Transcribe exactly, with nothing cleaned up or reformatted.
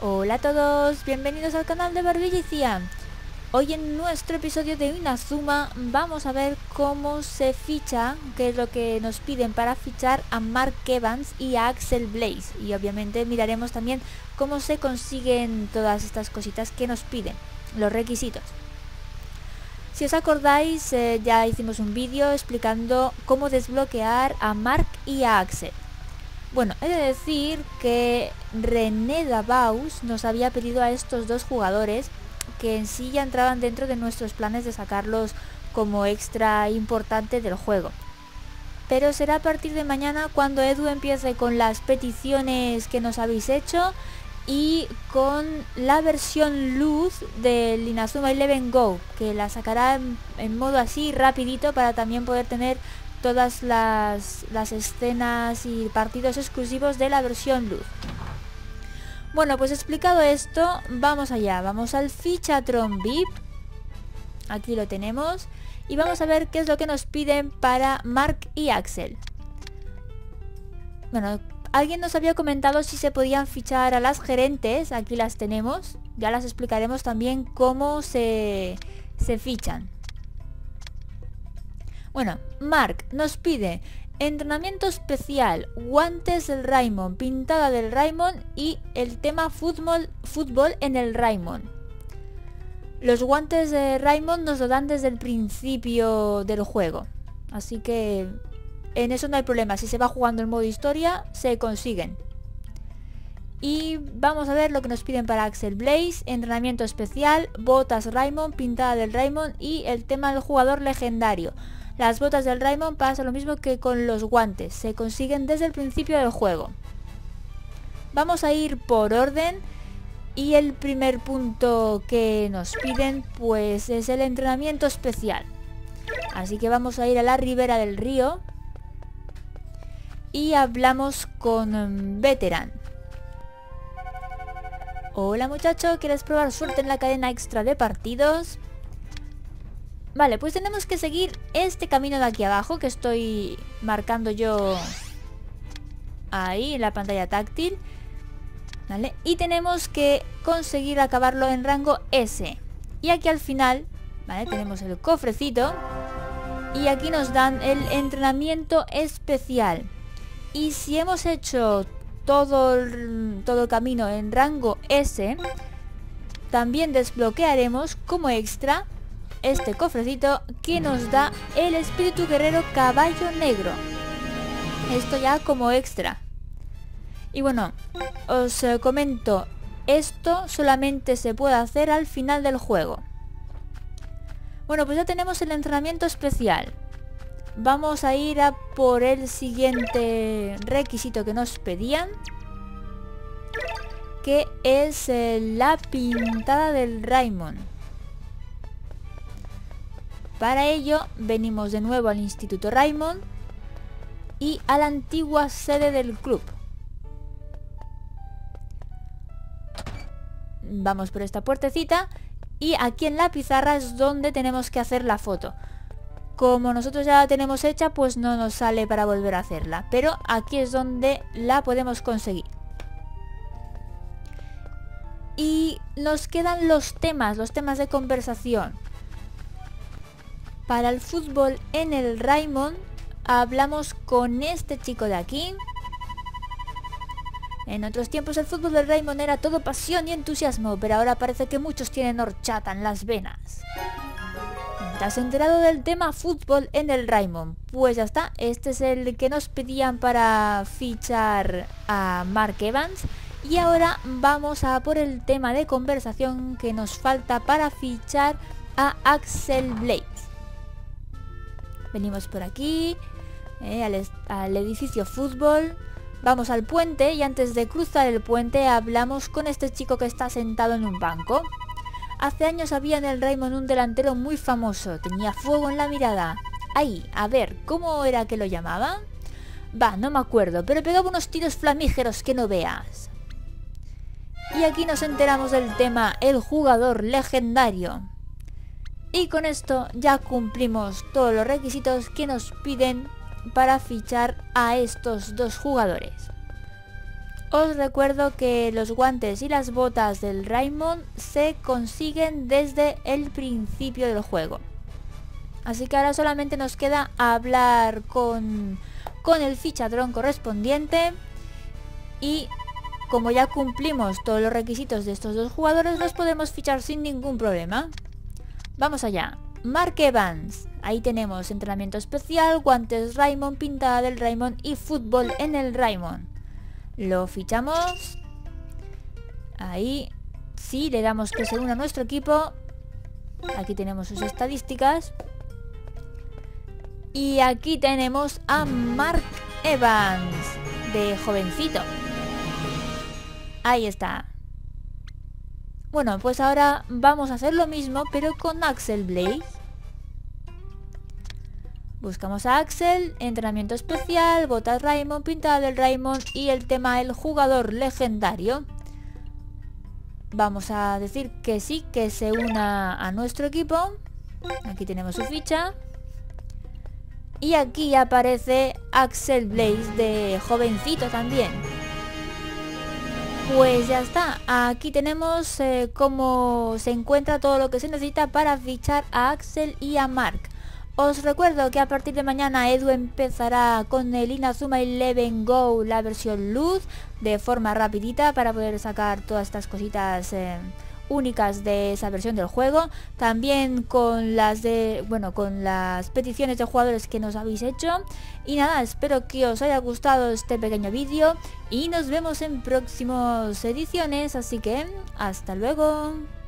Hola a todos, bienvenidos al canal de Barbilla y Cía. Hoy en nuestro episodio de Inazuma vamos a ver cómo se ficha, qué es lo que nos piden para fichar a Mark Evans y a Axel Blaze. Y obviamente miraremos también cómo se consiguen todas estas cositas que nos piden, los requisitos. Si os acordáis, eh, ya hicimos un vídeo explicando cómo desbloquear a Mark y a Axel. Bueno, he de decir que René Davaus nos había pedido a estos dos jugadores que en sí ya entraban dentro de nuestros planes de sacarlos como extra importante del juego. Pero será a partir de mañana cuando Edu empiece con las peticiones que nos habéis hecho y con la versión luz del Inazuma Eleven Go, que la sacará en, en modo así rapidito para también poder tener todas las, las escenas y partidos exclusivos de la versión luz. Bueno, pues explicado esto, vamos allá, vamos al Fichatron V I P. Aquí lo tenemos. Y vamos a ver qué es lo que nos piden para Mark y Axel. Bueno, alguien nos había comentado si se podían fichar a las gerentes. Aquí las tenemos. Ya las explicaremos también cómo se, se fichan. Bueno, Mark nos pide entrenamiento especial, guantes del Raimon, pintada del Raimon y el tema fútbol, fútbol en el Raimon. Los guantes de Raimon nos lo dan desde el principio del juego, así que en eso no hay problema. Si se va jugando el modo historia, se consiguen. Y vamos a ver lo que nos piden para Axel Blaze: entrenamiento especial, botas Raimon, pintada del Raimon y el tema del jugador legendario. Las botas del Raimon pasa lo mismo que con los guantes, se consiguen desde el principio del juego. Vamos a ir por orden y el primer punto que nos piden pues es el entrenamiento especial. Así que vamos a ir a la ribera del río y hablamos con Veteran. Hola muchacho, ¿quieres probar suerte en la cadena extra de partidos? Vale, pues tenemos que seguir este camino de aquí abajo que estoy marcando yo ahí en la pantalla táctil, ¿vale? Y tenemos que conseguir acabarlo en rango S. Y aquí al final, ¿vale? Tenemos el cofrecito y aquí nos dan el entrenamiento especial. Y si hemos hecho todo el, todo el camino en rango S, también desbloquearemos como extra este cofrecito que nos da el espíritu guerrero caballo negro. Esto ya como extra. Y bueno, os eh, comento, esto solamente se puede hacer al final del juego. Bueno, pues ya tenemos el entrenamiento especial. Vamos a ir a por el siguiente requisito que nos pedían, que es eh, la pintada del Raimon. Para ello venimos de nuevo al Instituto Raimon y a la antigua sede del club. Vamos por esta puertecita y aquí en la pizarra es donde tenemos que hacer la foto. Como nosotros ya la tenemos hecha, pues no nos sale para volver a hacerla, pero aquí es donde la podemos conseguir. Y nos quedan los temas, los temas de conversación. Para el fútbol en el Raimon hablamos con este chico de aquí. En otros tiempos el fútbol del Raimon era todo pasión y entusiasmo, pero ahora parece que muchos tienen horchata en las venas. ¿Te has enterado del tema fútbol en el Raimon? Pues ya está, este es el que nos pedían para fichar a Mark Evans. Y ahora vamos a por el tema de conversación que nos falta para fichar a Axel Blaze. Venimos por aquí, eh, al, al edificio fútbol, vamos al puente y antes de cruzar el puente hablamos con este chico que está sentado en un banco. Hace años había en el Raimon un delantero muy famoso, tenía fuego en la mirada. Ahí, a ver, ¿cómo era que lo llamaban? Va, no me acuerdo, pero pegaba unos tiros flamígeros que no veas. Y aquí nos enteramos del tema el jugador legendario. Y con esto ya cumplimos todos los requisitos que nos piden para fichar a estos dos jugadores. Os recuerdo que los guantes y las botas del Raimon se consiguen desde el principio del juego. Así que ahora solamente nos queda hablar con, con el fichadrón correspondiente. Y como ya cumplimos todos los requisitos de estos dos jugadores, los podemos fichar sin ningún problema. Vamos allá. Mark Evans. Ahí tenemos entrenamiento especial, guantes Raimon, pintada del Raimon y fútbol en el Raimon. Lo fichamos. Ahí. Sí, le damos que se una a nuestro equipo. Aquí tenemos sus estadísticas. Y aquí tenemos a Mark Evans, de jovencito. Ahí está. Bueno, pues ahora vamos a hacer lo mismo, pero con Axel Blaze. Buscamos a Axel, entrenamiento especial, botas Raimon, pintada del Raimon y el tema el jugador legendario. Vamos a decir que sí, que se una a nuestro equipo. Aquí tenemos su ficha. Y aquí aparece Axel Blaze de jovencito también. Pues ya está, aquí tenemos eh, cómo se encuentra todo lo que se necesita para fichar a Axel y a Mark. Os recuerdo que a partir de mañana Edu empezará con el Inazuma Eleven Go, la versión luz, de forma rapidita para poder sacar todas estas cositas eh, únicas de esa versión del juego. También con las de, bueno, con las peticiones de jugadores que nos habéis hecho. Y nada, espero que os haya gustado este pequeño vídeo y nos vemos en próximas ediciones, así que hasta luego.